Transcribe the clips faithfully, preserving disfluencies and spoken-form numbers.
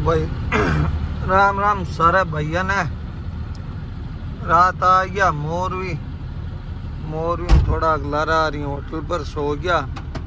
भाई राम राम सारे भैया ने। रात आ गया मोरवी मोरवी में थोड़ा अगलारा आ रही होटल पर सो गया।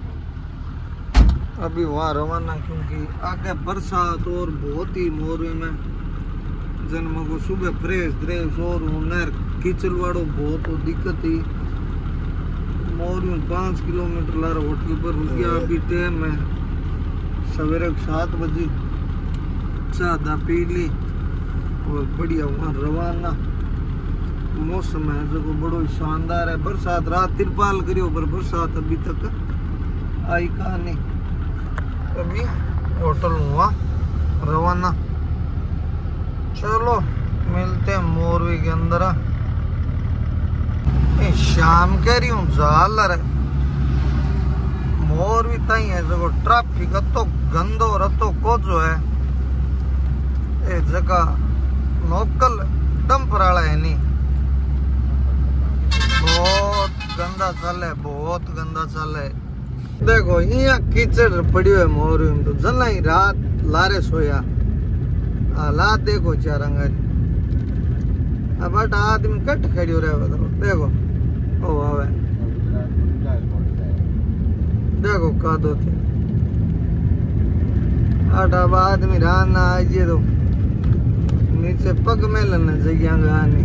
अभी वहाँ रवाना क्योंकि आगे बरसात और बहुत ही मोरवी में जन्म को सुबह फ्रेश ड्रेस और नहर कीचड़ वाड़ो बहुत हो दिक्कत ही। मोरवी में पाँच किलोमीटर लार होटल पर रुक गया। अभी टाइम है सवेरे सात बजे। चाह पी ली और बढ़िया वहाँ रवाना। मौसम है जो बड़ो शानदार है। बरसात रात तिरपाल करियो पर बरसात अभी तक आई का नहीं। अभी होटल हुआ रवाना। चलो मिलते हैं मोरवी के अंदर। शाम कह रही हूँ जाल रहे मोरवी तई है जो ट्रैफिक तो गंदो रतो को जो है ए जगह लोकल डंपर वाला है नहीं। बहुत गंदा चल है बहुत गंदा चल है। देखो यहाँ कीचड़ पड़ी है मोरवी में तो जला ही रात लारे सोया हालात देखो चारंगा। अब आदमी कट खड़ी हो रहा है देखो ओ आवे देखो का दो थे आठ अब आदमी रहना आज तो नीचे पग में लेना जगह गानी।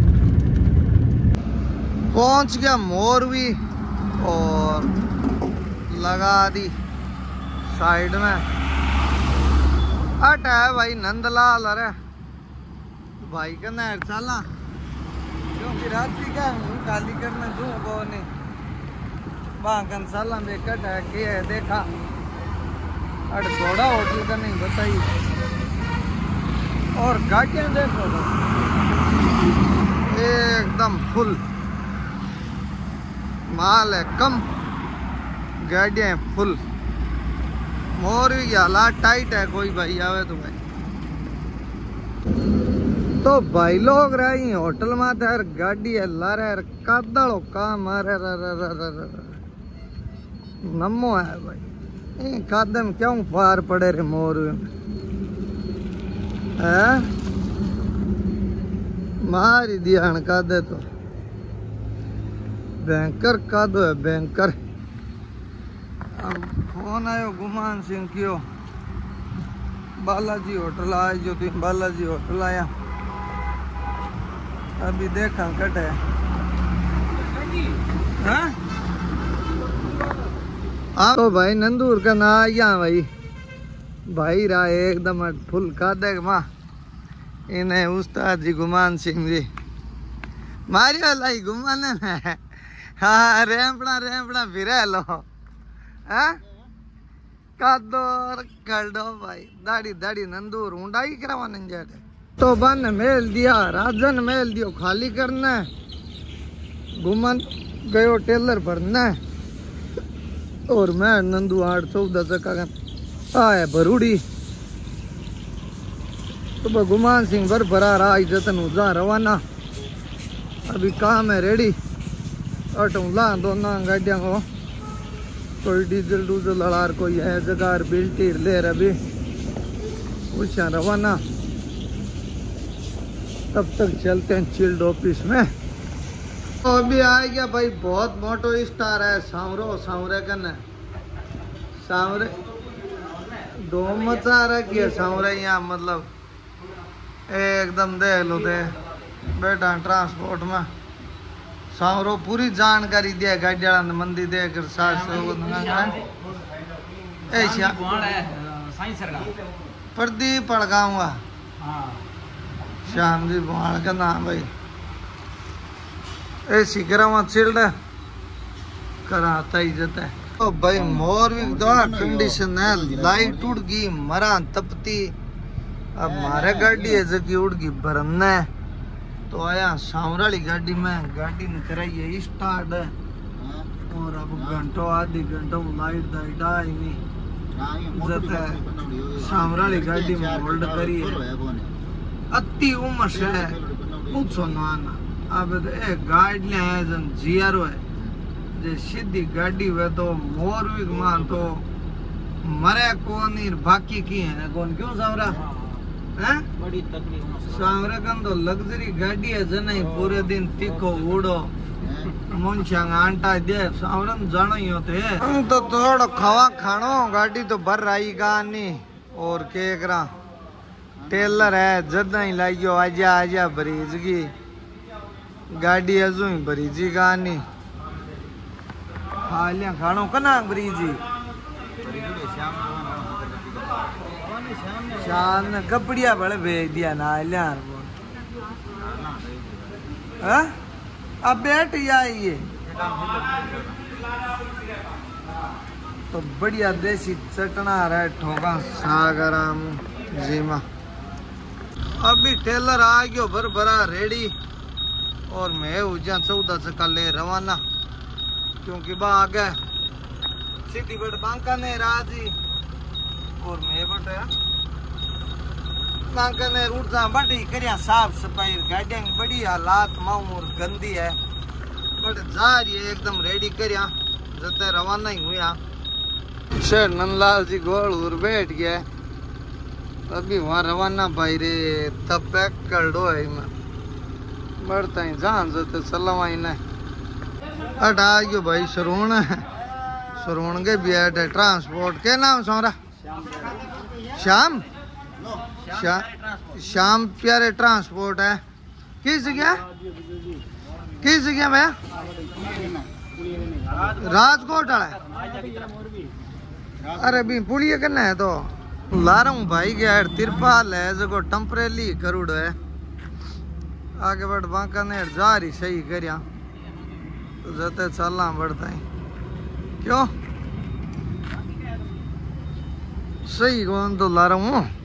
पहुंच गया मोरवी और लगा दी साइड में। अट है भाई नंदलाल। अरे भाई का नहर चला क्योंकि रात्रि क्या खाली करना दू को नहीं बाकन साला में कट है कि है देखा। अरे थोड़ा होटल का नहीं बताइए। और गाड़ियाँ देखो एकदम फुल माल है कम गाड़ियाँ फुल। मोरवी की हालात टाइट है। कोई भाई आवे तो भाई तो भाई लोग रही होटल में यार गाड़ी है लारे कादड़ो काम अरे नमो है भाई कादे में क्यों पार पड़े रे मोरवी में है मारी दिया कादे तो बैंकर कादो है बैंकर। अब फोन आयो गुमान सिंह कियो बालाजी होटल आए जो तुम बालाजी होटल आया। अभी देखा कट है हाँ तो भाई नंदूर का ना आया भाई भाई रहा एकदम फुल का देख माँ इन्हें उस्ताद जी गुमान सिंह जी मारी वाला ही गुमान है। हाँ रेमपड़ा रेमपड़ा फिर लो हाँ कादोर कर दो भाई दाढ़ी दाढ़ी नंदूर ऊंडाई करवा नहीं जाते तो बन मेल दिया राजन मेल दियो खाली करना घुमन गयो टेलर भरना और मैं नंदू आठ चौदह चक्का आए भरूड़ी तो गुमान सिंह भर भरा रहा जतन उजा रवाना। अभी काम है रेडी अटूला दोनों गाड़िया को कोई डीजल डूजल लड़ार कोई है जगह बिल्टी ले अभी उछा रवाना। तब तक चलते हैं चिल्ड ऑफिस में। तो अभी आ गया भाई बहुत मोटो स्टार है सांवरो सांवरे कन सांवरे दो मचा रखी है सांवरे यहाँ मतलब एकदम देख लो दे बैठा ट्रांसपोर्ट में सांवरो पूरी जानकारी दिया गाड़ी वाला मंदी देकर सास प्रदीप पड़गाऊंगा श्याम जी बुआल का नाम भाई ऐसी करा चिल्ड कराता ही जाता है। तो भाई मोरवी दवा कंडीशन है लाइट उड़ गई मरा तपती। अब मारे गाड़ी है जबकि उड़ गई भरना है तो आया सांवराली गाड़ी में गाड़ी ने कराई स्टार्ट है और अब घंटों आधी घंटों लाइट लाइट आई नहीं जब सांवराली गाड़ी में होल्ड करी है अति उम्र है पूछो ना अब एक गाड़ी है जन जियारो है जे सीधी गाड़ी हुए तो मोरवी मान तो मरे कौन बाकी की है कौन क्यों सांवरा हैं बड़ी तकलीफ सामरे कन तो लग्जरी गाड़ी है जन पूरे दिन तीखो उड़ो मुंशांग आंटा दे सामरन जानो ही होते हम तो थोड़ा खावा खानो गाड़ी तो भर आई गानी और केकरा टेलर है जद ही लाइयो आजा आजा भरीज की गाड़ी अजू ही भरीजी गानी हालिया खानो कना भरीजी शाम ने कपड़िया बड़े भेज दिया ना लियार अब बैठ जाइए तो बढ़िया देसी चटना रहे ठोका सागराम जीमा। अभी टेलर आ गयो भर भरा रेडी और मैं उजा चौदह से कल रवाना क्योंकि बा आगे सीधी बड़ बांका ने राजी और मैं बटा बांका ने रूट जा बड़ी करिया साफ सफाई गाड़ियां बड़ी हालात मामूर गंदी है बट जा रही है एकदम रेडी करिया जते रवाना ही हुआ शेर नंदलाल जी गोल उर बैठ गया अभी वहाँ रवाना भाई रे तब पैक कर दो है मैं बढ़ता ही जान जते सलावाई ने अट आ गयो भाई सरोण सरोण के भी है ट्रांसपोर्ट के नाम सोरा श्याम श्या, श्याम प्यारे ट्रांसपोर्ट है किस जगह किस जगह में राजकोट वाला अरे भी पुलिया करना है तो ला रहा हूँ भाई के तिरपाल है जो टेम्परेली करूड़ है आगे बढ़ बांका ने जा रही सही करिया तो जते चलना बढ़ता है क्यों सही कौन तो ला रहा हूँ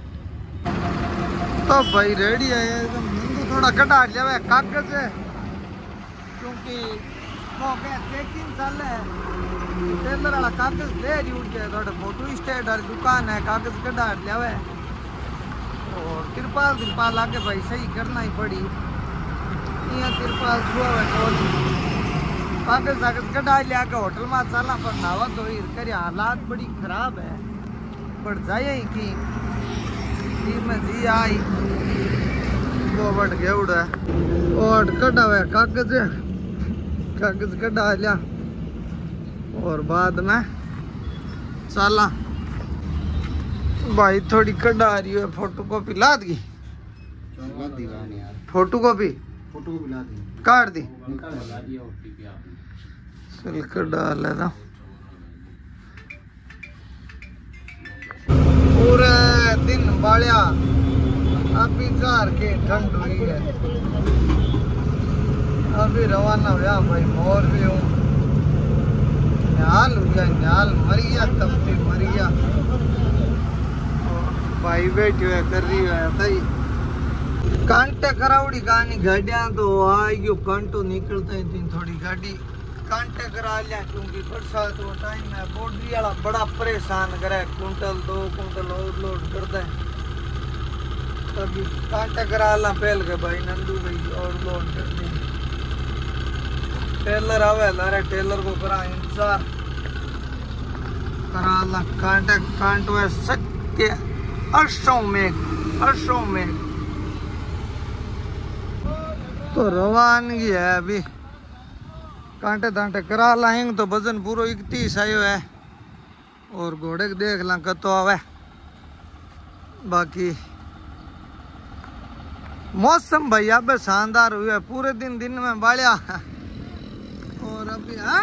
तो भाई रेडी है एकदम तो थोड़ा कटा लिया है कागज है क्योंकि वो क्या चेकिंग चल है टेलर वाला कागज ले रही उठ गया थोड़ा फोटो स्टेट वाली दुकान है कागज कटा लिया है और तिरपाल तिरपाल आके भाई सही करना ही पड़ी यहाँ तिरपाल छुआ है कागज कागज कटा लिया के होटल में चला पर नावा तो कर हालात बड़ी खराब है पर जाए ही की में जी आई वो बट गया उड़ा और कटा हुआ कागज कागज कटा लिया और बाद में चला भाई थोड़ी कटा रही है फोटो कॉपी ला दी फोटो कॉपी फोटो कॉपी ला दी काट दी चल कटा लेना पूरे दिन बालिया अभी चार के ठंड हुई है अभी रवाना हुआ भाई मोर भी हूँ न्याल हुआ न्याल मरिया तब भी मरिया भाई बैठी हुआ कर रही है तई कांटे करावड़ी गानी गाड़ियां तो आई गयो कांटो निकलता ही थोड़ी गाड़ी कांटे करा लिया क्योंकि बरसात वो टाइम है बोडरी वाला बड़ा परेशान करे कुंटल दो कुंटल और लोड करता है तभी कांटे करा ला पहल के भाई नंदू भाई और लोड करते टेलर आवे लारे टेलर को करा इंतजार करा ला कांटे कांटो है सत्य अर्शों में अर्शों में तो रवानगी है अभी कांटे दांटे करा लाएंगे तो वजन पूरा इकतीस आयो है और घोड़े के देख ला कतो आवे बाकी मौसम भाई अब शानदार हुआ पूरे दिन दिन में बालिया और अभी हाँ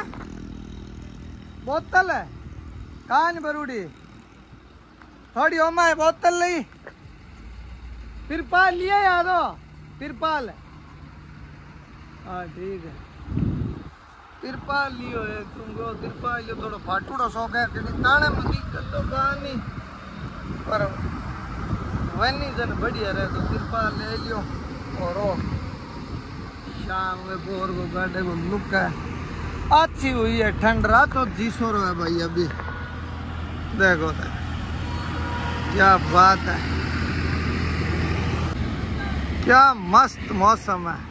बोतल है कान बरूडी थोड़ी ओमा है बोतल ली तिरपाल लिया याद हो तिरपाल हाँ ठीक है तिरपाल लियो है तुमको तिरपाल लियो थोड़ा फाटूड़ा शौक है कि ताने में दिक्कत तो कहानी पर वही जन बढ़िया रहे तो तिरपाल ले लियो और ओ शाम में बोर को गाड़े को लुक है अच्छी हुई है ठंड रात तो जी सो रहा है भाई अभी देखो तो क्या बात है क्या मस्त मौसम है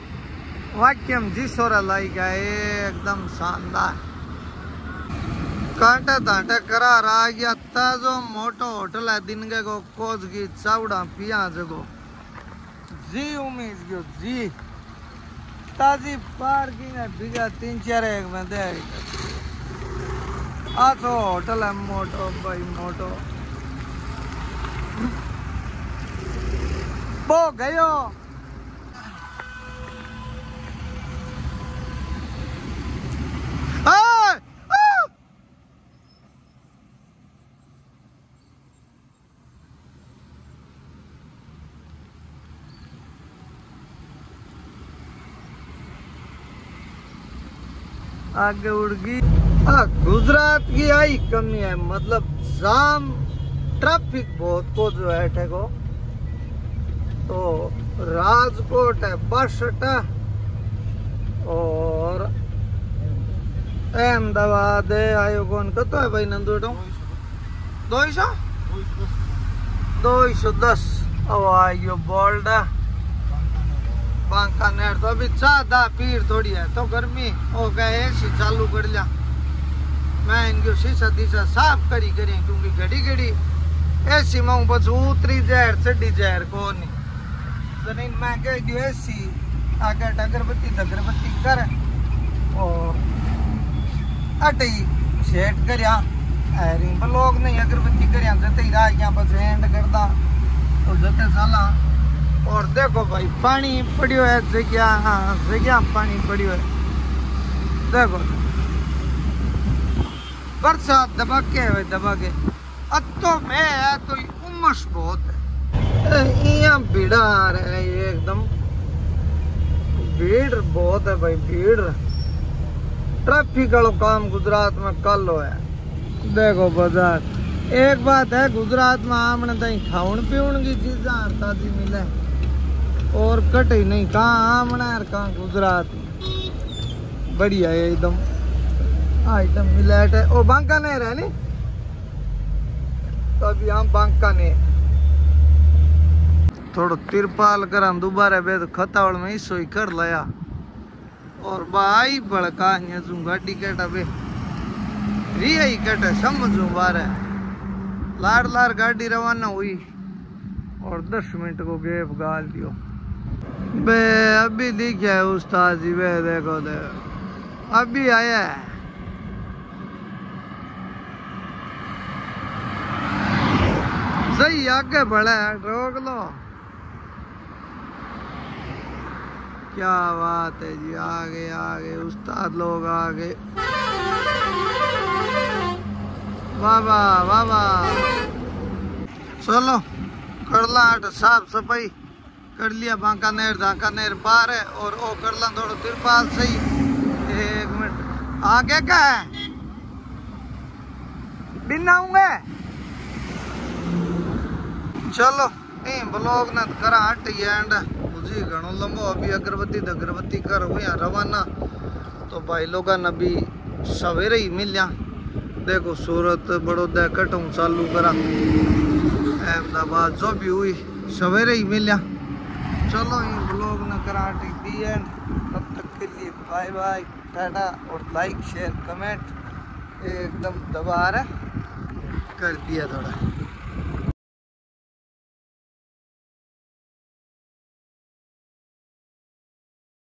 वाक्यम जी सोरा लाई का एकदम शानदार कांटा धांटा करा रहा गया ताजो मोटो होटल है दिन के को कोच की चावड़ा पियाज को जी उम्मीद क्यों जी ताजी पार्किंग है बिगा तीन चार एक में दे आ तो होटल है मोटो भाई मोटो वो गयो आगे उड़ गई। गुजरात की आई कमी है मतलब जाम ट्रैफिक बहुत को जो है ठेको तो राजकोट है बस अड्डा और अहमदाबाद है आयो कौन कतो है भाई नंदू दो सौ दो सौ दस अब आयो बोल्डा बांकानेर तो अभी ज्यादा भीड़ थोड़ी है तो गर्मी हो गए एसी चालू कर लिया मैं इनकी शीशा दीशा साफ करी करी क्योंकि घड़ी घड़ी एसी में बस उतरी जहर चढ़ी जहर को नहीं तो नहीं मैं कह दियो एसी आगे अगरबत्ती अगरबत्ती कर और अटे सेट करिया रिंग लोग नहीं अगरबत्ती करिया जते राह बस एंड करदा तो जते साला और देखो भाई पानी पड़ियो है जगह हाँ जगह पानी पड़ियो है देखो बरसात दबा के है दबा के अब तो मैं है तो उमस बहुत है यहाँ भीड़ आ रहा है ये एकदम भीड़ बहुत है भाई भीड़ ट्रैफिक वालों काम गुजरात में कल हो है देखो बाजार एक बात है गुजरात में आमने तई खाउन पीउन की चीजा ताजी मिले और कटे नहीं कहाँ आमना है कहाँ गुजरात बढ़िया है एकदम आइटम मिलेट है ओ बांकानेर है नी तो अभी हम बांकानेर थोड़ा तिरपाल कर दोबारा बेद खतावल में इसो ही कर लिया और भाई बड़का गाड़ी कटा बे रिया ही कटे समझू बारे लार लार गाड़ी रवाना हुई और दस मिनट को गैप गाल दियो बे अभी दिखा है उस्ताद जी बे देखो देखो अभी आया है सही आगे बढ़ा है रोक लो क्या बात है जी आगे आगे उस्ताद लोग आगे वाह वाह वाह चलो करला साफ सफाई कर लिया बांकानेर बांकानेर बाहर है और वो कर ला थोड़ा तिरपाल सही एक मिनट आगे का है बिना होंगे चलो नहीं ब्लॉग न करा हट एंड मुझे घणो लंबो अभी अगरबत्ती अगरबत्ती कर हुआ रवाना तो भाई लोग अभी सवेरे ही मिलिया देखो सूरत बड़ौदा कटों चालू करा अहमदाबाद जो भी हुई सवेरे ही मिलिया चलो ये ब्लॉग न करा दी एंड तब तक के लिए बाय बाय टाटा और लाइक शेयर कमेंट एकदम दबा रहा कर दिया थोड़ा।